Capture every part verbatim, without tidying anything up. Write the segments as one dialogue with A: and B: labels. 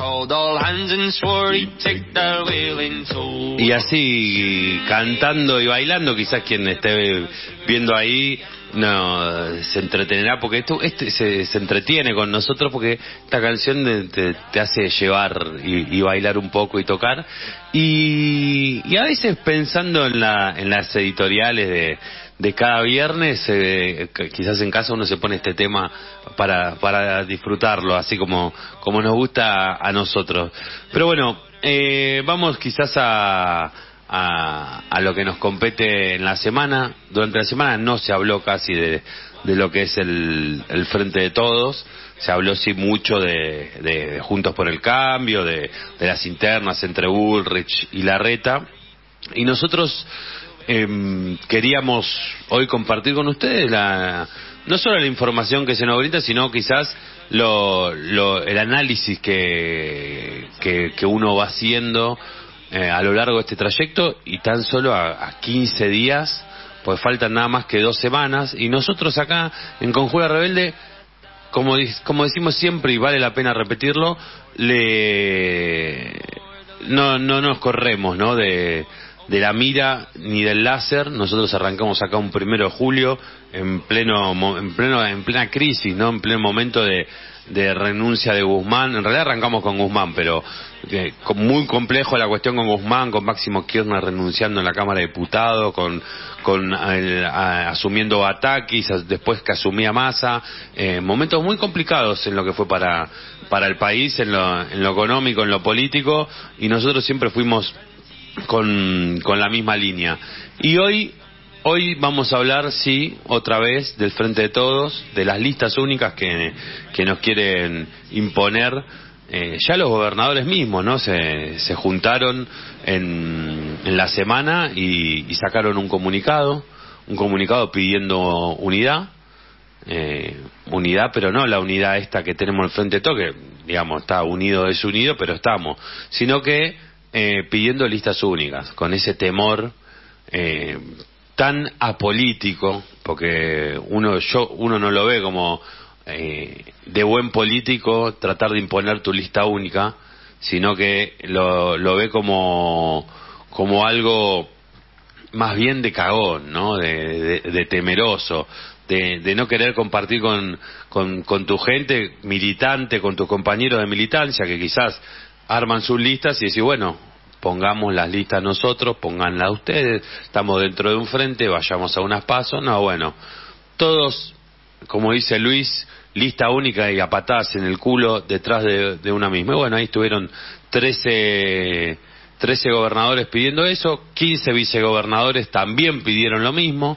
A: Y así, cantando y bailando, quizás quien esté viendo ahí no se entretenerá, porque esto este se, se entretiene con nosotros, porque esta canción te, te, te hace llevar y, y bailar un poco y tocar, y, y a veces pensando en la en las editoriales de, de cada viernes, eh, quizás en casa uno se pone este tema para para disfrutarlo, así como como nos gusta a nosotros. Pero bueno, eh, vamos quizás a A, a lo que nos compete en la semana. Durante la semana no se habló casi de, de lo que es el, el Frente de Todos. Se habló sí mucho de, de, de Juntos por el Cambio, de, de las internas entre Bullrich y Larreta. Y nosotros eh, queríamos hoy compartir con ustedes la, no solo la información que se nos brinda, sino quizás lo, lo, el análisis que, que, que uno va haciendo Eh, a lo largo de este trayecto, y tan solo a, a quince días, pues faltan nada más que dos semanas, y nosotros acá en Conjura Rebelde, como, como decimos siempre y vale la pena repetirlo, le no no nos corremos, ¿no?, de, de la mira ni del láser. Nosotros arrancamos acá un primero de julio en pleno en pleno en plena crisis, ¿no?, en pleno momento de de renuncia de Guzmán. En realidad arrancamos con Guzmán, pero eh, muy complejo la cuestión con Guzmán, con Máximo Kirchner renunciando en la Cámara de Diputados, con con el, a, asumiendo Batakis, después que asumía Massa, eh, momentos muy complicados en lo que fue para para el país, en lo, en lo económico, en lo político, y nosotros siempre fuimos con, con la misma línea. Y hoy Hoy vamos a hablar, sí, otra vez del Frente de Todos, de las listas únicas que, que nos quieren imponer. Eh, ya los gobernadores mismos, ¿no?, se, se juntaron en, en la semana y, y sacaron un comunicado, un comunicado pidiendo unidad, eh, unidad, pero no la unidad esta que tenemos el Frente de Todos, que, digamos, está unido, desunido, pero estamos, sino que eh, pidiendo listas únicas, con ese temor eh, tan apolítico, porque uno yo uno no lo ve como eh, de buen político tratar de imponer tu lista única, sino que lo, lo ve como como algo más bien de cagón, ¿no?, de, de, de temeroso, de, de no querer compartir con, con, con tu gente militante, con tus compañeros de militancia, que quizás arman sus listas y decís, bueno, pongamos las listas nosotros, pónganlas ustedes, estamos dentro de un frente, vayamos a unas pasos. No, bueno, todos, como dice Luis, lista única y a patadas en el culo detrás de, de una misma. Y bueno, ahí estuvieron trece, trece gobernadores pidiendo eso, quince vicegobernadores también pidieron lo mismo,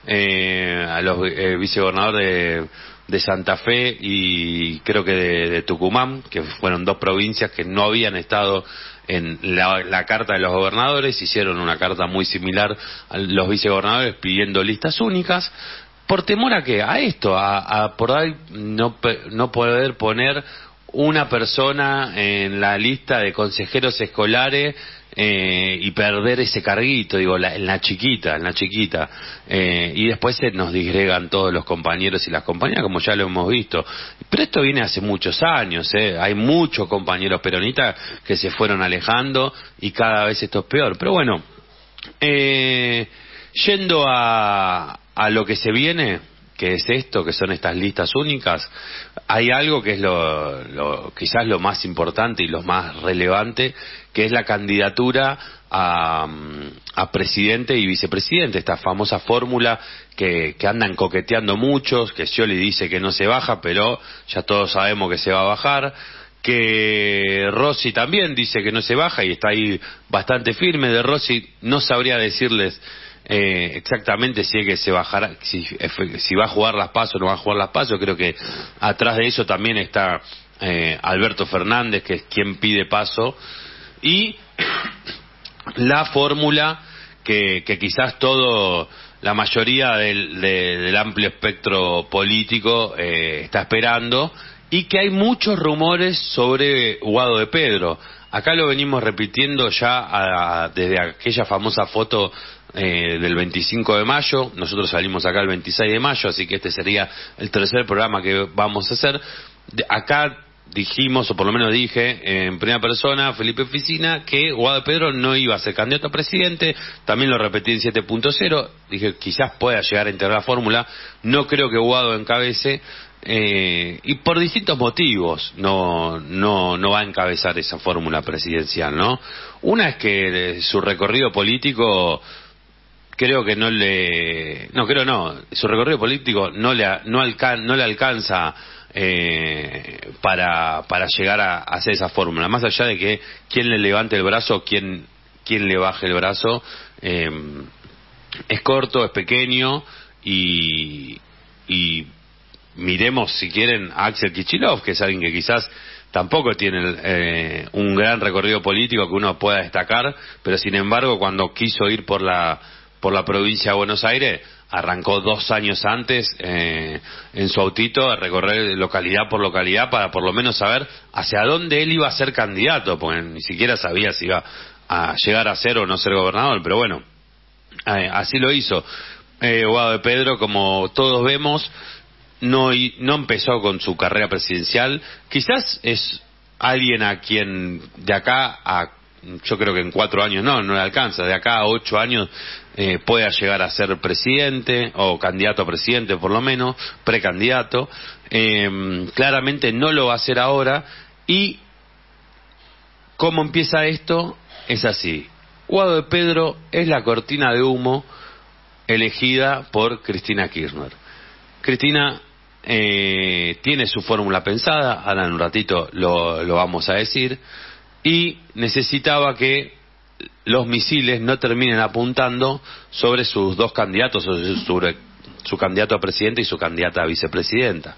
A: eh, a los eh, vicegobernadores de, de Santa Fe y creo que de, de Tucumán, que fueron dos provincias que no habían estado en la, la carta de los gobernadores, hicieron una carta muy similar a los vicegobernadores pidiendo listas únicas. ¿Por temor a qué? A esto, a, a por ahí no, no poder poner una persona en la lista de consejeros escolares eh, y perder ese carguito, digo, la, en la chiquita, en la chiquita. Eh, y después se nos disgregan todos los compañeros y las compañeras, como ya lo hemos visto. Pero esto viene hace muchos años, ¿eh? Hay muchos compañeros peronistas que se fueron alejando y cada vez esto es peor. Pero bueno, eh, yendo a, a lo que se viene, que es esto, que son estas listas únicas, hay algo que es lo, lo quizás lo más importante y lo más relevante, que es la candidatura a, a presidente y vicepresidente, esta famosa fórmula que, que andan coqueteando muchos, que Scioli dice que no se baja, pero ya todos sabemos que se va a bajar, que Rossi también dice que no se baja y está ahí bastante firme. De Rossi no sabría decirles Eh, exactamente si es que se bajará, si, si va a jugar las PASO o no va a jugar las PASO. Creo que atrás de eso también está eh, Alberto Fernández, que es quien pide PASO, y la fórmula que, que quizás todo, la mayoría del, de, del amplio espectro político eh, está esperando, y que hay muchos rumores sobre Guado de Pedro. Acá lo venimos repitiendo ya a, desde aquella famosa foto eh, del veinticinco de mayo. Nosotros salimos acá el veintiséis de mayo, así que este sería el tercer programa que vamos a hacer. De, acá dijimos, o por lo menos dije en primera persona, Felipe Oficina, que Guado de Pedro no iba a ser candidato a presidente. También lo repetí en siete punto cero. Dije, quizás pueda llegar a integrar la fórmula. No creo que Guado encabece. Eh, y por distintos motivos no no no va a encabezar esa fórmula presidencial, ¿no? Una es que eh, su recorrido político creo que no le no creo no su recorrido político no le no alcan, no le alcanza eh, para para llegar a, a hacer esa fórmula, más allá de que quien le levante el brazo, quien quien le baje el brazo, eh, es corto, es pequeño y y miremos, si quieren, a Axel Kicillof, que es alguien que quizás tampoco tiene eh, un gran recorrido político que uno pueda destacar, pero sin embargo, cuando quiso ir por la por la provincia de Buenos Aires, arrancó dos años antes eh, en su autito a recorrer localidad por localidad para por lo menos saber hacia dónde él iba a ser candidato, porque ni siquiera sabía si iba a llegar a ser o no ser gobernador, pero bueno, eh, así lo hizo. Eh, Guado de Pedro, como todos vemos, no no empezó con su carrera presidencial. Quizás es alguien a quien de acá a yo creo que en cuatro años no no le alcanza, de acá a ocho años eh, pueda llegar a ser presidente o candidato a presidente, por lo menos precandidato. Eh, claramente no lo va a hacer ahora. Y cómo empieza esto es así: Guado de Pedro es la cortina de humo elegida por Cristina Kirchner. Cristina eh, tiene su fórmula pensada, ahora en un ratito lo, lo vamos a decir, y necesitaba que los misiles no terminen apuntando sobre sus dos candidatos, sobre, sobre su candidato a presidente y su candidata a vicepresidenta.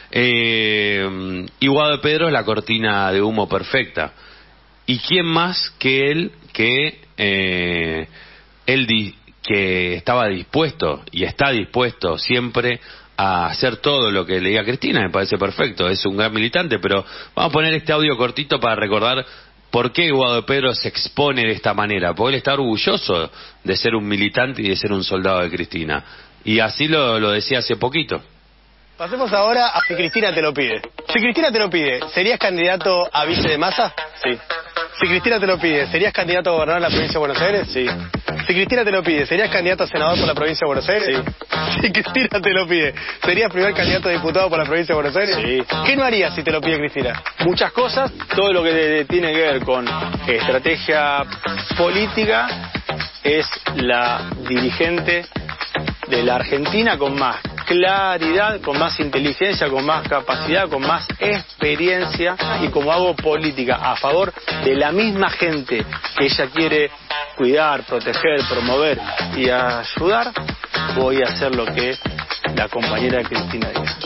A: Eh, y Guado de Pedro es la cortina de humo perfecta. ¿Y quién más que él, que eh, él di, que estaba dispuesto y está dispuesto siempre a hacer todo lo que le diga Cristina? Me parece perfecto, es un gran militante, pero vamos a poner este audio cortito para recordar por qué Guado de Pedro se expone de esta manera, porque él está orgulloso de ser un militante y de ser un soldado de Cristina, y así lo, lo decía hace poquito.
B: Pasemos ahora a si Cristina te lo pide. Si Cristina te lo pide, ¿serías candidato a vice de Massa?
C: Sí.
B: Si Cristina te lo pide, ¿serías candidato a gobernador de la provincia de Buenos Aires?
C: Sí.
B: Si Cristina te lo pide, ¿serías candidato a senador por la provincia de Buenos Aires?
C: Sí.
B: Si Cristina te lo pide, ¿serías primer candidato a diputado por la provincia de Buenos Aires?
C: Sí.
B: ¿Qué no harías si te lo pide Cristina?
C: Muchas cosas, todo lo que tiene que ver con estrategia política, es la dirigente de la Argentina con más claridad, con más inteligencia, con más capacidad, con más experiencia, y como hago política a favor de la misma gente que ella quiere cuidar, proteger, promover y ayudar, voy a hacer lo que la compañera Cristina diga.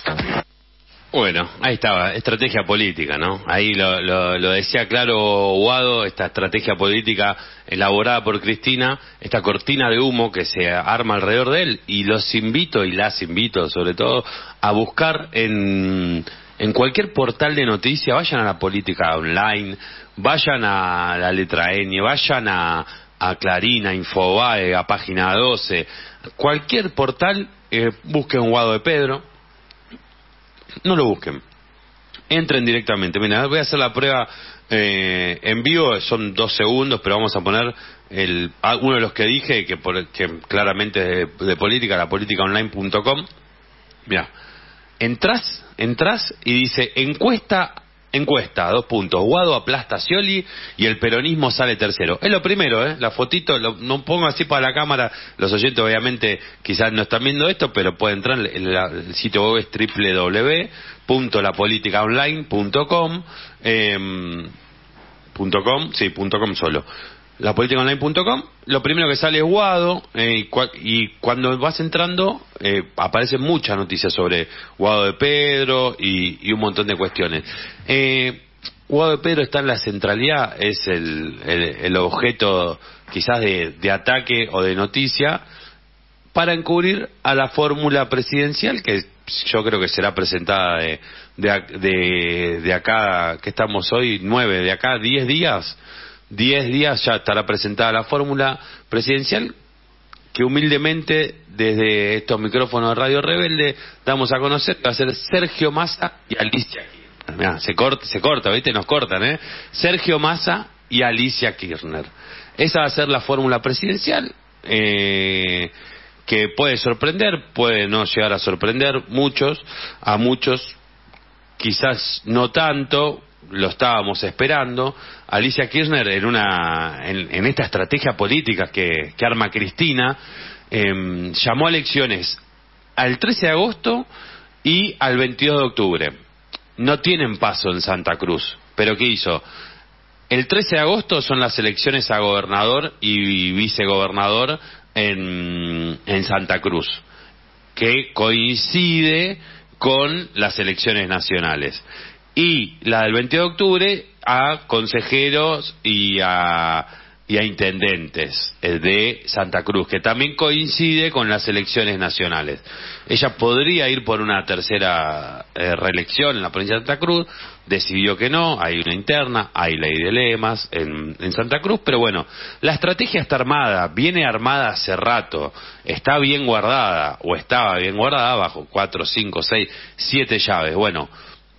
A: Bueno, ahí estaba, estrategia política, ¿no? Ahí lo, lo, lo decía claro Guado, esta estrategia política elaborada por Cristina, esta cortina de humo que se arma alrededor de él, y los invito, y las invito sobre todo, a buscar en, en cualquier portal de noticias, vayan a la política online, vayan a la letra N, vayan a, a Clarín, a Infobae, a Página doce, cualquier portal, eh, busquen Guado de Pedro. No lo busquen, entren directamente. Mira, voy a hacer la prueba eh, en vivo, son dos segundos, pero vamos a poner el, uno de los que dije, que, por, que claramente es de, de política, la política online punto com. Mira, entras, entras y dice encuesta, encuesta, dos puntos, Guado aplasta a Scioli y el peronismo sale tercero. Es lo primero, ¿eh? La fotito, lo, no pongo así para la cámara, los oyentes obviamente quizás no están viendo esto, pero pueden entrar, el, el, el sitio web es doble u doble u doble u punto la política online punto com, eh, punto com, sí, punto com solo. la política online punto com, lo primero que sale es Guado, eh, y, cua, y cuando vas entrando eh, aparecen muchas noticias sobre Guado de Pedro y, y un montón de cuestiones. Eh, Guado de Pedro está en la centralidad, es el, el, el objeto quizás de, de ataque o de noticia para encubrir a la fórmula presidencial que yo creo que será presentada de, de, de, de acá, que estamos hoy, nueve, de acá diez días. Diez días ya estará presentada la fórmula presidencial que humildemente desde estos micrófonos de Radio Rebelde damos a conocer. Va a ser Sergio Massa y Alicia Kirchner. mirá, se corta, se corta, ¿viste? Nos cortan, ¿eh? Sergio Massa y Alicia Kirchner. Esa va a ser la fórmula presidencial, eh, que puede sorprender, puede no llegar a sorprender muchos, a muchos quizás no tanto, lo estábamos esperando. Alicia Kirchner en una en, en esta estrategia política que, que arma Cristina, eh, llamó a elecciones al trece de agosto y al veintidós de octubre. No tienen paso en Santa Cruz, pero ¿qué hizo? El trece de agosto son las elecciones a gobernador y vicegobernador en, en Santa Cruz, que coincide con las elecciones nacionales. Y la del veintidós de octubre a consejeros y a, y a intendentes de Santa Cruz, que también coincide con las elecciones nacionales. Ella podría ir por una tercera eh, reelección en la provincia de Santa Cruz, decidió que no, hay una interna, hay ley de lemas en, en Santa Cruz, pero bueno, la estrategia está armada, viene armada hace rato, está bien guardada, o estaba bien guardada bajo cuatro, cinco, seis, siete llaves. Bueno,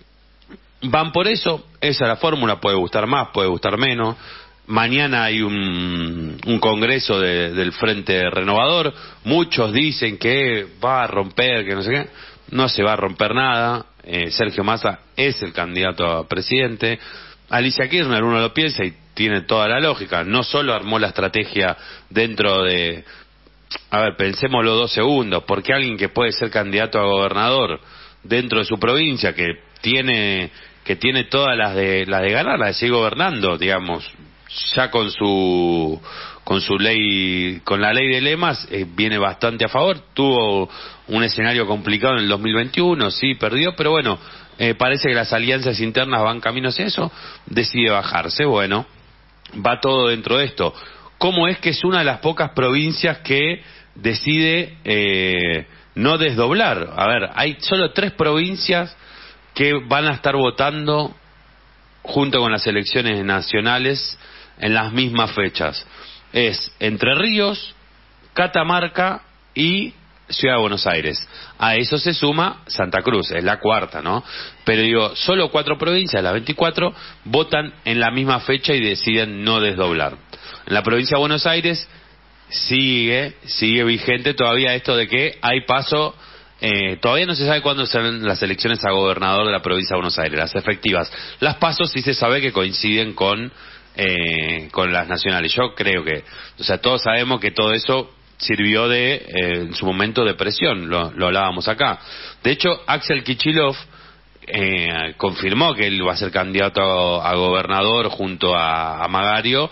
A: van por eso, esa es la fórmula, puede gustar más, puede gustar menos. Mañana hay un, un congreso de, del Frente Renovador, muchos dicen que va a romper, que no sé qué, no se va a romper nada. eh, Sergio Massa es el candidato a presidente. Alicia Kirchner, uno lo piensa y tiene toda la lógica, no solo armó la estrategia dentro de, a ver, pensémoslo dos segundos, porque alguien que puede ser candidato a gobernador dentro de su provincia, que tiene que tiene todas las de las de ganar, las de seguir gobernando, digamos, ya con su con su ley, con la ley de lemas, eh, viene bastante a favor. Tuvo un escenario complicado en el dos mil veintiuno, sí, perdió, pero bueno, eh, parece que las alianzas internas van camino hacia eso. Decide bajarse, bueno, va todo dentro de esto. ¿Cómo es que es una de las pocas provincias que decide eh, no desdoblar? A ver, hay solo tres provincias que van a estar votando junto con las elecciones nacionales en las mismas fechas. Es Entre Ríos, Catamarca y Ciudad de Buenos Aires. A eso se suma Santa Cruz, es la cuarta, ¿no? Pero digo, solo cuatro provincias, las veinticuatro, votan en la misma fecha y deciden no desdoblar. En la provincia de Buenos Aires sigue, sigue vigente todavía esto de que hay paso. Eh, todavía no se sabe cuándo serán las elecciones a gobernador de la provincia de Buenos Aires, las efectivas. Las pasos sí se sabe que coinciden con eh, con las nacionales. Yo creo que, o sea, todos sabemos que todo eso sirvió de, eh, en su momento, de presión, lo, lo hablábamos acá. De hecho, Axel Kicillof eh, confirmó que él va a ser candidato a, a gobernador junto a, a Magario.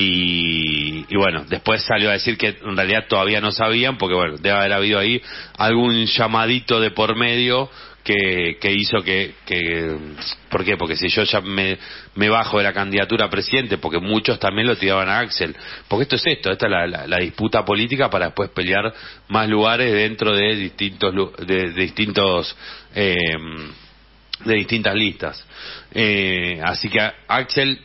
A: Y, y bueno, después salió a decir que en realidad todavía no sabían, porque bueno, debe haber habido ahí algún llamadito de por medio que, que hizo que, que... ¿Por qué? Porque si yo ya me, me bajo de la candidatura a presidente, porque muchos también lo tiraban a Axel, porque esto es esto, esta es la, la, la disputa política para después pelear más lugares dentro de distintos, de, de distintos... Eh, de distintas listas. Eh, así que Axel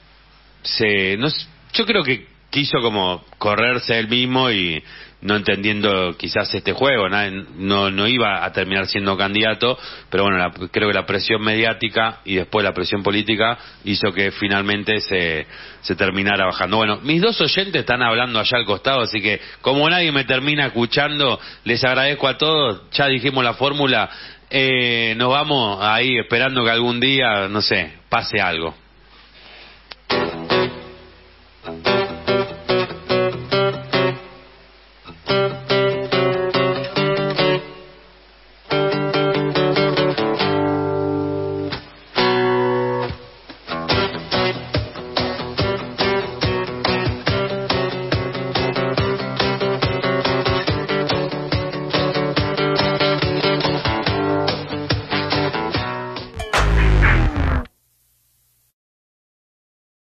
A: se no yo creo que quiso como correrse él mismo y no entendiendo quizás este juego, ¿no? no no iba a terminar siendo candidato, pero bueno, la, creo que la presión mediática y después la presión política hizo que finalmente se se terminara bajando. Bueno, mis dos oyentes están hablando allá al costado, así que como nadie me termina escuchando, les agradezco a todos. Ya dijimos la fórmula, eh, nos vamos ahí esperando que algún día, no sé, pase algo.